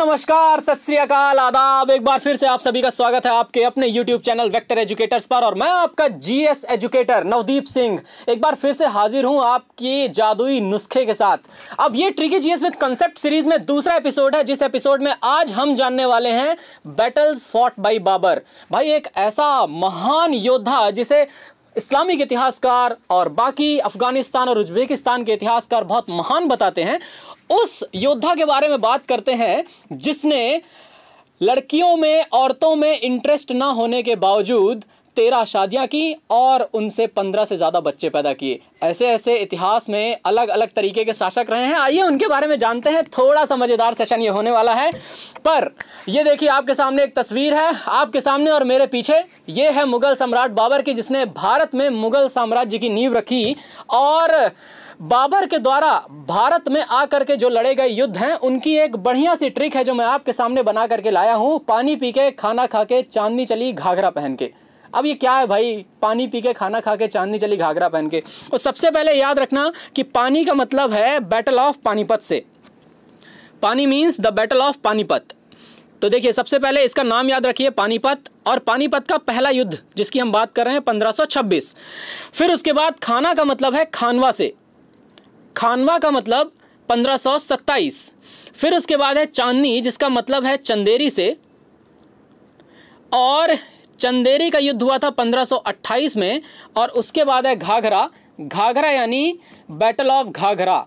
नमस्कार, सत श्री अकाल, आदाब। एक बार फिर से आप सभी का स्वागत है आपके अपने YouTube चैनल वेक्टर एजुकेटर्स पर। और मैं आपका जीएस एजुकेटर नवदीप सिंह एक बार फिर से हाजिर हूं आपके जादुई नुस्खे के साथ। अब ये tricky GS with concept series में दूसरा एपिसोड है, जिस एपिसोड में आज हम जानने वाले हैं बैटल्स फॉट बाय बाबर। भाई, एक ऐसा महान योद्धा जिसे इस्लामिक इतिहासकार और बाकी अफगानिस्तान और उज्बेकिस्तान के इतिहासकार बहुत महान बताते हैं, उस योद्धा के बारे में बात करते हैं जिसने लड़कियों में, औरतों में इंटरेस्ट ना होने के बावजूद 13 शादियां की और उनसे 15 से ज़्यादा बच्चे पैदा किए। ऐसे ऐसे इतिहास में अलग अलग तरीके के शासक रहे हैं। आइए उनके बारे में जानते हैं। थोड़ा सा मज़ेदार सेशन ये होने वाला है। पर ये देखिए, आपके सामने एक तस्वीर है, आपके सामने और मेरे पीछे। ये है मुगल सम्राट बाबर की, जिसने भारत में मुगल साम्राज्य की नींव रखी। और बाबर के द्वारा भारत में आकर के जो लड़े गए युद्ध हैं, उनकी एक बढ़िया सी ट्रिक है जो मैं आपके सामने बना करके लाया हूँ। पानी पी के, खाना खा के, चांदनी चली घाघरा पहन के। अब ये क्या है भाई? पानी पी के, खाना खा के, चांदनी चली घाघरा पहन के। और सबसे पहले याद रखना कि पानी का मतलब है बैटल ऑफ पानीपत से। पानी means the battle of Panipat. तो देखिए, सबसे पहले इसका नाम याद रखिए, पानीपत। और पानीपत का पहला युद्ध जिसकी हम बात कर रहे हैं 1526। फिर उसके बाद खाना का मतलब है खानवा से। खानवा का मतलब 1527। फिर उसके बाद है चांदनी, जिसका मतलब है चंदेरी से। और चंदेरी का युद्ध हुआ था 1528 में। और उसके बाद है घाघरा। घाघरा यानी बैटल ऑफ घाघरा,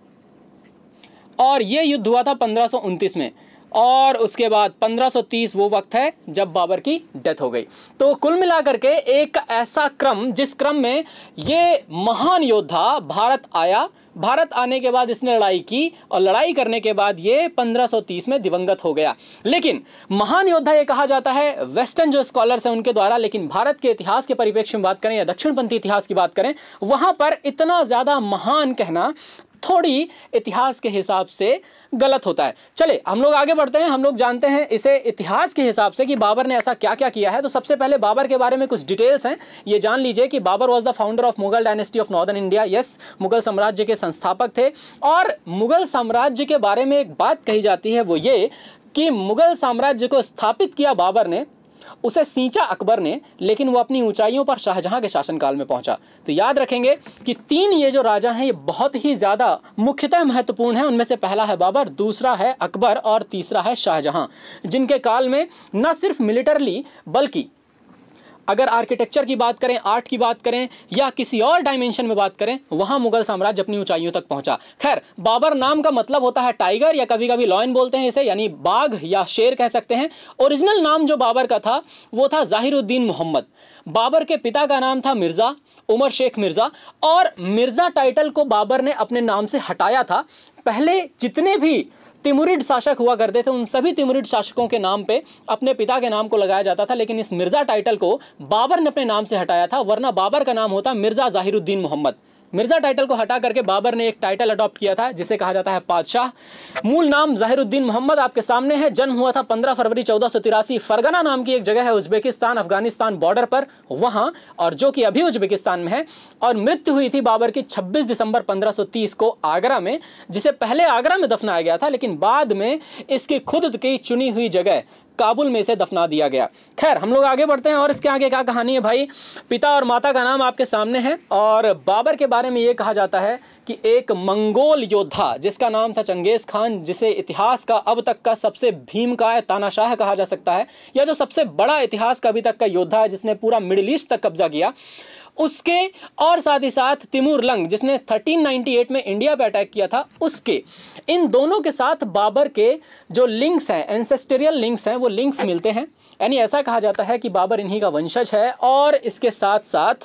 और यह युद्ध हुआ था 1529 में। और उसके बाद 1530 वो वक्त है जब बाबर की डेथ हो गई। तो कुल मिलाकर के एक ऐसा क्रम, जिस क्रम में ये महान योद्धा भारत आया। भारत आने के बाद इसने लड़ाई की, और लड़ाई करने के बाद ये 1530 में दिवंगत हो गया। लेकिन महान योद्धा ये कहा जाता है वेस्टर्न जो स्कॉलर्स हैं उनके द्वारा। लेकिन भारत के इतिहास के परिप्रेक्ष्य में बात करें या दक्षिणपंथी इतिहास की बात करें, वहां पर इतना ज़्यादा महान कहना थोड़ी इतिहास के हिसाब से गलत होता है। चले हम लोग आगे बढ़ते हैं। हम लोग जानते हैं इसे इतिहास के हिसाब से कि बाबर ने ऐसा क्या क्या किया है। तो सबसे पहले बाबर के बारे में कुछ डिटेल्स हैं, ये जान लीजिए कि Babur was the founder of Mughal dynasty of northern India. Yes, Mughal साम्राज्य के संस्थापक थे। और मुगल साम्राज्य के बारे में एक बात कही जाती है, वो ये कि मुगल साम्राज्य को स्थापित किया बाबर ने, उसे सींचा अकबर ने, लेकिन वो अपनी ऊंचाइयों पर शाहजहां के शासनकाल में पहुंचा। तो याद रखेंगे कि 3 ये जो राजा हैं ये बहुत ही ज़्यादा मुख्यतः महत्वपूर्ण हैं। उनमें से पहला है बाबर, दूसरा है अकबर और तीसरा है शाहजहां, जिनके काल में न सिर्फ मिलिटरली बल्कि अगर आर्किटेक्चर की बात करें, आर्ट की बात करें या किसी और डायमेंशन में बात करें, वहां मुगल साम्राज्य अपनी ऊंचाइयों तक पहुंचा। खैर, बाबर नाम का मतलब होता है टाइगर, या कभी कभी लॉयन बोलते हैं इसे, यानी बाघ या शेर कह सकते हैं। ओरिजिनल नाम जो बाबर का था वो था ज़ाहिरुद्दीन मोहम्मद। बाबर के पिता का नाम था मिर्ज़ा, उमर शेख मिर्ज़ा। और मिर्ज़ा टाइटल को बाबर ने अपने नाम से हटाया था। पहले जितने भी तिमुरिड शासक हुआ करते थे, उन सभी तिमुरिड शासकों के नाम पे अपने पिता के नाम को लगाया जाता था, लेकिन इस मिर्ज़ा टाइटल को बाबर ने अपने नाम से हटाया था, वरना बाबर का नाम होता मिर्ज़ा ज़ाहिरुद्दीन मोहम्मद। मिर्ज़ा टाइटल को हटा करके बाबर ने एक टाइटल अडॉप्ट किया था जिसे कहा जाता है पादशाह। मूल नाम ज़ाहिरुद्दीन मोहम्मद आपके सामने है। जन्म हुआ था 15 फरवरी 1483। फरगना नाम की एक जगह है उज्बेकिस्तान अफगानिस्तान बॉर्डर पर, वहाँ, और जो कि अभी उज्बेकिस्तान में है। और मृत्यु हुई थी बाबर की 26 दिसंबर 1530 को आगरा में, जिसे पहले आगरा में दफनाया गया था, लेकिन बाद में इसकी खुद की चुनी हुई जगह काबुल में से दफना दिया गया। खैर, हम लोग आगे बढ़ते हैं। और इसके आगे क्या कहानी है भाई? पिता और माता का नाम आपके सामने है। और बाबर के बारे में ये कहा जाता है कि एक मंगोल योद्धा जिसका नाम था चंगेज़ खान, जिसे इतिहास का अब तक का सबसे भीमकाय तानाशाह कहा जा सकता है, या जो सबसे बड़ा इतिहास का अभी तक का योद्धा है जिसने पूरा मिडिल ईस्ट तक कब्जा किया, उसके, और साथ ही साथ तिमूर लंग जिसने 1398 में इंडिया पे अटैक किया था, उसके, इन दोनों के साथ बाबर के जो लिंक्स हैं, एंसेस्टेरियल लिंक्स हैं, वो लिंक्स मिलते हैं। यानी ऐसा कहा जाता है कि बाबर इन्हीं का वंशज है। और इसके साथ साथ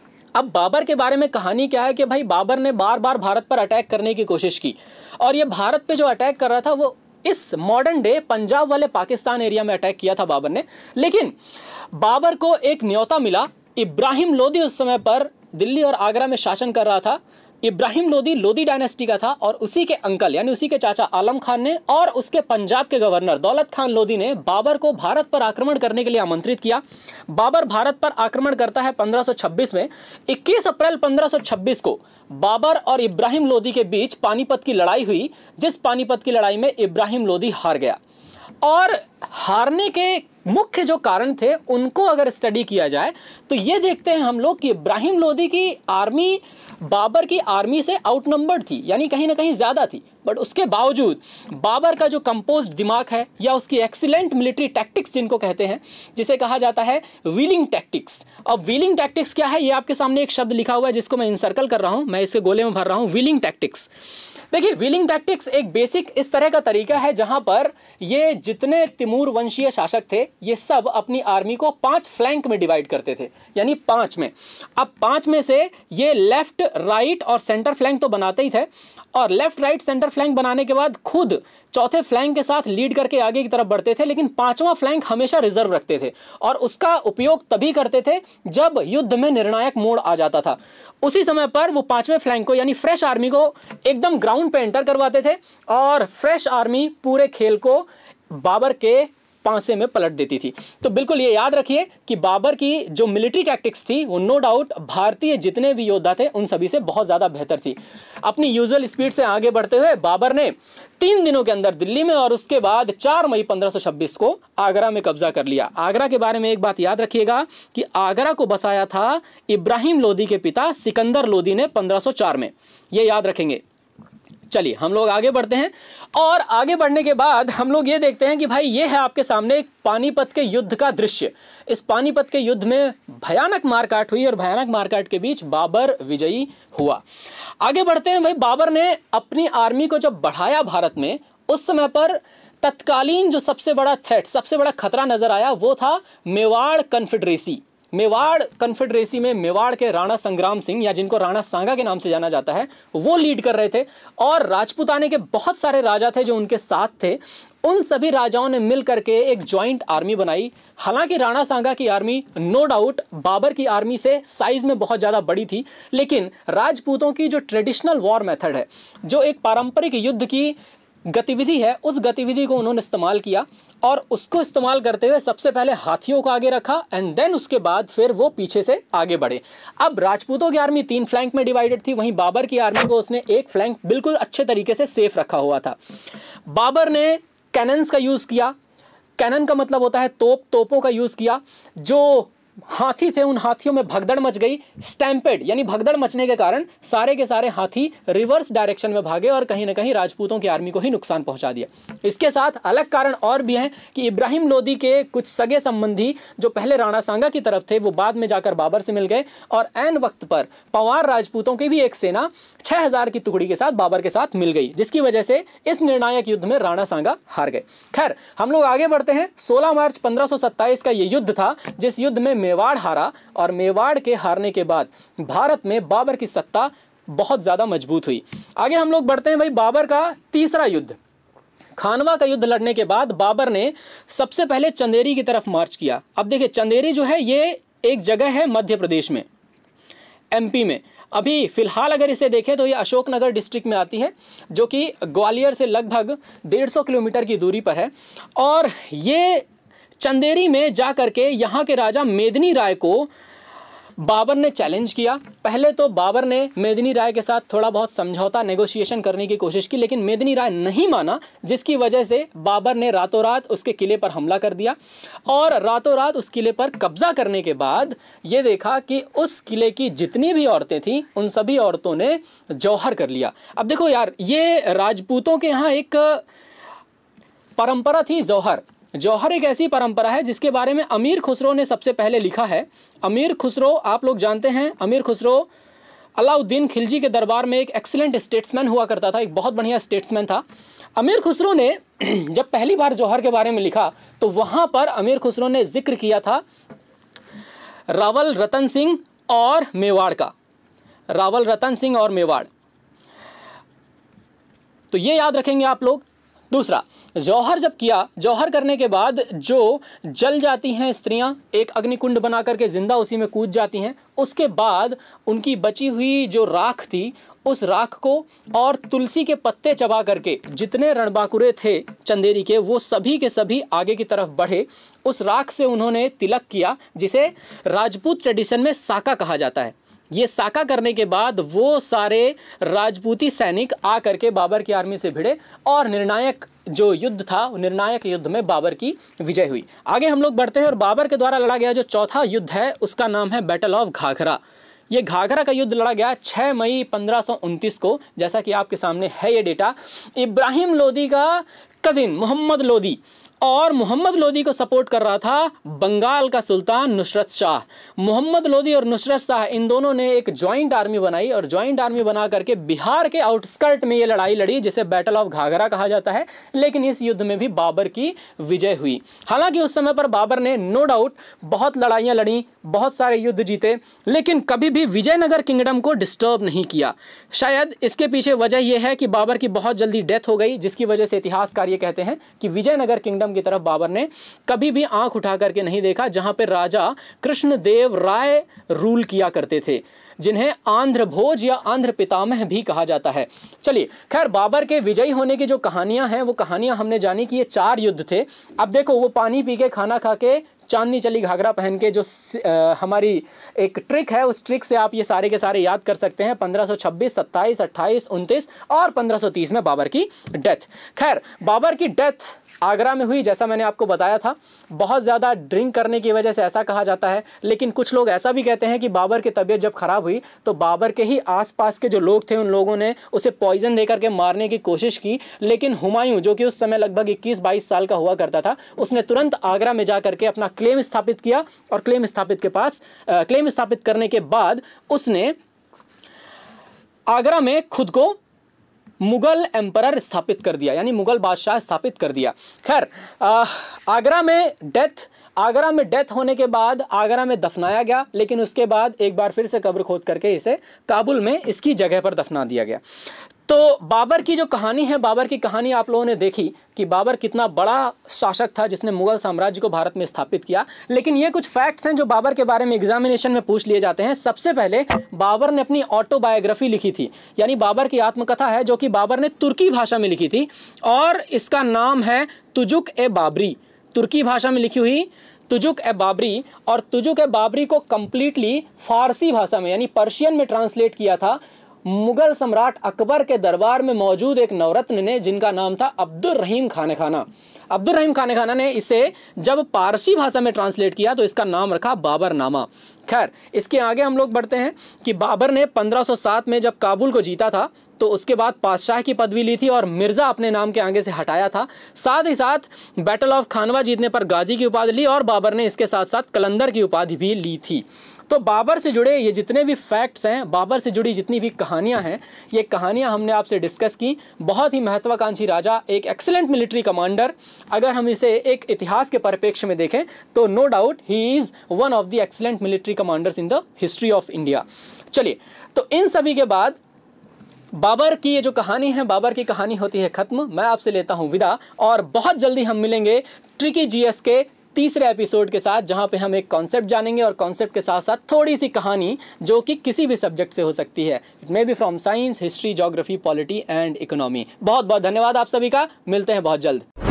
अब बाबर के बारे में कहानी क्या है कि भाई बाबर ने बार बार भारत पर अटैक करने की कोशिश की। और ये भारत पे जो अटैक कर रहा था वो इस मॉडर्न डे पंजाब वाले पाकिस्तान एरिया में अटैक किया था बाबर ने। लेकिन बाबर को एक न्योता मिला। इब्राहिम लोदी उस समय पर दिल्ली और आगरा में शासन कर रहा था। इब्राहिम लोदी लोदी डायनेस्टी का था, और उसी के अंकल यानी उसी के चाचा आलम खान ने और उसके पंजाब के गवर्नर दौलत खान लोदी ने बाबर को भारत पर आक्रमण करने के लिए आमंत्रित किया। बाबर भारत पर आक्रमण करता है 1526 में। 21 अप्रैल 1526 को बाबर और इब्राहिम लोदी के बीच पानीपत की लड़ाई हुई, जिस पानीपत की लड़ाई में इब्राहिम लोदी हार गया। और हारने के मुख्य जो कारण थे उनको अगर स्टडी किया जाए तो ये देखते हैं हम लोग कि इब्राहिम लोदी की आर्मी बाबर की आर्मी से आउटनंबर्ड थी, यानी कहीं ना कहीं ज़्यादा थी। बट उसके बावजूद बाबर का जो कंपोज्ड दिमाग है या उसकी एक्सीलेंट मिलिट्री टैक्टिक्स जिनको कहते हैं, जिसे कहा जाता है व्हीलिंग टैक्टिक्स। अब व्हीलिंग टैक्टिक्स क्या है, ये आपके सामने एक शब्द लिखा हुआ है जिसको मैं इंसर्कल कर रहा हूँ, मैं इसे गोले में भर रहा हूँ, व्हीलिंग टैक्टिक्स। देखिए व्हीलिंग टैक्टिक्स एक बेसिक इस तरह का तरीका है जहां पर ये जितने तिमूर वंशीय शासक थे ये सब अपनी आर्मी को 5 फ्लैंक में डिवाइड करते थे, यानी 5 में। अब 5 में से ये लेफ्ट राइट और सेंटर फ्लैंक तो बनाते ही थे, और लेफ्ट राइट सेंटर फ्लैंक बनाने के बाद खुद चौथे फ्लैंक के साथ लीड करके आगे की तरफ बढ़ते थे, लेकिन 5वां फ्लैंक हमेशा रिजर्व रखते थे और उसका उपयोग तभी करते थे जब युद्ध में निर्णायक मोड़ आ जाता था। उसी समय पर वो 5वें फ्लैंक को यानी फ्रेश आर्मी को एकदम ग्राउंड पे एंटर करवाते थे और फ्रेश आर्मी पूरे खेल को बाबर के पांसे में पलट देती थी। तो बिल्कुल ये याद रखिए कि बाबर की जो मिलिट्री टैक्टिक्स थी वो नो डाउट भारतीय जितने भी योद्धा थे उन सभी से बहुत ज़्यादा बेहतर थी। अपनी यूजुअल स्पीड से आगे बढ़ते हुए बाबर ने 3 दिनों के अंदर दिल्ली में और उसके बाद 4 मई 1526 को आगरा में कब्जा कर लिया। आगरा के बारे में एक बात याद रखिएगा कि आगरा को बसाया था इब्राहिम लोदी के पिता सिकंदर लोदी ने 1504 में, ये याद रखेंगे। चलिए हम लोग आगे बढ़ते हैं और आगे बढ़ने के बाद हम लोग ये देखते हैं कि भाई ये है आपके सामने एक पानीपत के युद्ध का दृश्य। इस पानीपत के युद्ध में भयानक मारकाट हुई और भयानक मारकाट के बीच बाबर विजयी हुआ। आगे बढ़ते हैं। भाई बाबर ने अपनी आर्मी को जब बढ़ाया भारत में, उस समय पर तत्कालीन जो सबसे बड़ा थ्रेट, सबसे बड़ा खतरा नजर आया वो था मेवाड़ कन्फेडरेसी। मेवाड़ कन्फेडरेसी में मेवाड़ के राणा संग्राम सिंह या जिनको राणा सांगा के नाम से जाना जाता है वो लीड कर रहे थे, और राजपूताने के बहुत सारे राजा थे जो उनके साथ थे। उन सभी राजाओं ने मिल करके एक जॉइंट आर्मी बनाई। हालांकि राणा सांगा की आर्मी नो डाउट बाबर की आर्मी से साइज में बहुत ज़्यादा बड़ी थी, लेकिन राजपूतों की जो ट्रेडिशनल वॉर मेथड है, जो एक पारंपरिक युद्ध की गतिविधि है, उस गतिविधि को उन्होंने इस्तेमाल किया और उसको इस्तेमाल करते हुए सबसे पहले हाथियों को आगे रखा एंड देन उसके बाद फिर वो पीछे से आगे बढ़े। अब राजपूतों की आर्मी 3 फ्लैंक में डिवाइडेड थी, वहीं बाबर की आर्मी को उसने एक फ्लैंक बिल्कुल अच्छे तरीके से सेफ रखा हुआ था। बाबर ने कैनन्स का यूज़ किया। कैनन का मतलब होता है तोप, तोपों का यूज़ किया। जो हाथी थे उन हाथियों में भगदड़ मच गई, स्टैम्पेड, यानी भगदड़ मचने के कारण सारे के सारे हाथी रिवर्स डायरेक्शन में भागे और कहीं ना कहीं राजपूतों की आर्मी को ही नुकसान पहुंचा दिया। इसके साथ अलग कारण और भी हैं कि इब्राहिम लोदी के कुछ सगे संबंधी जो पहले राणा सांगा की तरफ थे वो बाद में जाकर बाबर से मिल गए और ऐन वक्त पर पंवार राजपूतों की भी एक सेना 6000 की टुकड़ी के साथ बाबर के साथ मिल गई, जिसकी वजह से इस निर्णायक युद्ध में राणा सांगा हार गए। खैर हम लोग आगे बढ़ते हैं। 16 मार्च 1527 का ये युद्ध था जिस युद्ध में मेवाड़ हारा, और मेवाड़ के हारने के बाद भारत में बाबर की सत्ता बहुत ज्यादा मजबूत हुई। आगे हम लोग बढ़ते हैं। भाई बाबर का तीसरा युद्ध, खानवा का युद्ध लड़ने के बाद बाबर ने सबसे पहले चंदेरी की तरफ मार्च किया। अब देखिए चंदेरी जो है ये एक जगह है मध्य प्रदेश में, एमपी में। अभी फिलहाल अगर इसे देखें तो ये अशोकनगर डिस्ट्रिक्ट में आती है, जो कि ग्वालियर से लगभग 150 किलोमीटर की दूरी पर है। और ये चंदेरी में जा करके यहाँ के राजा मेदिनी राय को बाबर ने चैलेंज किया। पहले तो बाबर ने मेदिनी राय के साथ थोड़ा बहुत समझौता, नेगोशिएशन करने की कोशिश की, लेकिन मेदिनी राय नहीं माना, जिसकी वजह से बाबर ने रातों रात उसके किले पर हमला कर दिया। और रातों रात उस किले पर कब्जा करने के बाद ये देखा कि उस किले की जितनी भी औरतें थीं उन सभी औरतों ने जौहर कर लिया। अब देखो यार, ये राजपूतों के यहाँ एक परंपरा थी जौहर। जौहर एक ऐसी परंपरा है जिसके बारे में अमीर खुसरो ने सबसे पहले लिखा है। अमीर खुसरो आप लोग जानते हैं, अमीर खुसरो अलाउद्दीन खिलजी के दरबार में एक एक्सीलेंट स्टेट्समैन हुआ करता था, एक बहुत बढ़िया स्टेट्समैन था। अमीर खुसरो ने जब पहली बार जौहर के बारे में लिखा तो वहाँ पर अमीर खुसरो ने जिक्र किया था रावल रतन सिंह और मेवाड़ का, रावल रतन सिंह और मेवाड़, तो ये याद रखेंगे आप लोग। दूसरा, जौहर जब किया, जौहर करने के बाद जो जल जाती हैं स्त्रियां, एक अग्निकुंड बना करके जिंदा उसी में कूद जाती हैं, उसके बाद उनकी बची हुई जो राख थी उस राख को और तुलसी के पत्ते चबा करके जितने रणबांकुरे थे चंदेरी के वो सभी के सभी आगे की तरफ बढ़े। उस राख से उन्होंने तिलक किया जिसे राजपूत ट्रेडिशन में साका कहा जाता है। ये साका करने के बाद वो सारे राजपूती सैनिक आकर के बाबर की आर्मी से भिड़े और निर्णायक जो युद्ध था, निर्णायक युद्ध में बाबर की विजय हुई। आगे हम लोग बढ़ते हैं और बाबर के द्वारा लड़ा गया जो चौथा युद्ध है उसका नाम है बैटल ऑफ घाघरा। ये घाघरा का युद्ध लड़ा गया 6 मई 1529 को, जैसा कि आपके सामने है ये डेटा। इब्राहिम लोदी का कजिन मोहम्मद लोदी, और मोहम्मद लोदी को सपोर्ट कर रहा था बंगाल का सुल्तान नुसरत शाह। मोहम्मद लोदी और नुसरत शाह इन दोनों ने एक ज्वाइंट आर्मी बनाई और ज्वाइंट आर्मी बना करके बिहार के आउटस्कर्ट में ये लड़ाई लड़ी जिसे बैटल ऑफ घाघरा कहा जाता है। लेकिन इस युद्ध में भी बाबर की विजय हुई। हालांकि उस समय पर बाबर ने नो डाउट बहुत लड़ाइयाँ लड़ी, बहुत सारे युद्ध जीते, लेकिन कभी भी विजयनगर किंगडम को डिस्टर्ब नहीं किया। शायद इसके पीछे वजह यह है कि बाबर की बहुत जल्दी डेथ हो गई, जिसकी वजह से इतिहासकार ये कहते हैं कि विजयनगर किंगडम की तरफ बाबर ने कभी भी आंख उठा करके नहीं देखा, जहां पर राजा कृष्णदेव राय रूल किया करते थे, जिन्हें आंध्र भोज या आंध्र पितामह भी कहा जाता है। चलिए, खैर बाबर के विजयी होने की जो कहानियां हैं वो कहानियां हमने जानी कि ये 4 युद्ध थे। अब देखो, वो पानी पी के, खाना खा के, चांदनी चली घाघरा पहन के, जो हमारी एक ट्रिक है उस ट्रिक से आप ये सारे के सारे याद कर सकते हैं। 1526, 27, 28, 29 और 1530 में बाबर की डेथ। खैर बाबर की डेथ आगरा में हुई, जैसा मैंने आपको बताया था। बहुत ज़्यादा ड्रिंक करने की वजह से ऐसा कहा जाता है, लेकिन कुछ लोग ऐसा भी कहते हैं कि बाबर की तबीयत जब ख़राब हुई तो बाबर के ही आसपास के जो लोग थे उन लोगों ने उसे पॉइजन देकर के मारने की कोशिश की। लेकिन हुमायूं, जो कि उस समय लगभग 21-22 साल का हुआ करता था, उसने तुरंत आगरा में जा करके अपना क्लेम स्थापित किया और क्लेम स्थापित करने के बाद उसने आगरा में खुद को मुगल एम्परर स्थापित कर दिया, यानी मुगल बादशाह स्थापित कर दिया। खैर आगरा में डेथ होने के बाद आगरा में दफनाया गया, लेकिन उसके बाद एक बार फिर से कब्र खोद करके इसे काबुल में इसकी जगह पर दफना दिया गया। तो बाबर की जो कहानी है, बाबर की कहानी आप लोगों ने देखी कि बाबर कितना बड़ा शासक था जिसने मुगल साम्राज्य को भारत में स्थापित किया। लेकिन ये कुछ फैक्ट्स हैं जो बाबर के बारे में एग्जामिनेशन में पूछ लिए जाते हैं। सबसे पहले बाबर ने अपनी ऑटोबायोग्राफी लिखी थी, यानी बाबर की आत्मकथा है जो कि बाबर ने तुर्की भाषा में लिखी थी और इसका नाम है तुजुक ए बाबरी। तुर्की भाषा में लिखी हुई तुजुक ए बाबरी, और तुजुक ए बाबरी को कंप्लीटली फारसी भाषा में यानी पर्शियन में ट्रांसलेट किया था मुगल सम्राट अकबर के दरबार में मौजूद एक नवरत्न ने, जिनका नाम था अब्दुल रहीम खान खाना। अब्दुल रहीम खान खाना ने इसे जब पारसी भाषा में ट्रांसलेट किया तो इसका नाम रखा बाबरनामा। खैर इसके आगे हम लोग बढ़ते हैं कि बाबर ने 1507 में जब काबुल को जीता था तो उसके बाद पातशाह की पदवी ली थी और मिर्ज़ा अपने नाम के आगे से हटाया था। साथ ही साथ बैटल ऑफ खानवा जीतने पर गाजी की उपाधि ली और बाबर ने इसके साथ साथ कलंदर की उपाधि भी ली थी। तो बाबर से जुड़े ये जितने भी फैक्ट्स हैं, बाबर से जुड़ी जितनी भी कहानियां हैं, ये कहानियां हमने आपसे डिस्कस की। बहुत ही महत्वाकांक्षी राजा, एक एक्सीलेंट मिलिट्री कमांडर। अगर हम इसे एक इतिहास के परिप्रेक्ष्य में देखें तो no doubt he is one of the excellent military commanders in the history of India. चलिए, तो इन सभी के बाद बाबर की ये जो कहानी है, बाबर की कहानी होती है ख़त्म। मैं आपसे लेता हूँ विदा और बहुत जल्दी हम मिलेंगे ट्रिकी जीएस के तीसरे एपिसोड के साथ, जहां पे हम एक कॉन्सेप्ट जानेंगे और कॉन्सेप्ट के साथ साथ थोड़ी सी कहानी जो कि किसी भी सब्जेक्ट से हो सकती है। It may be from science, history, geography, polity and economy. बहुत बहुत धन्यवाद आप सभी का। मिलते हैं बहुत जल्द।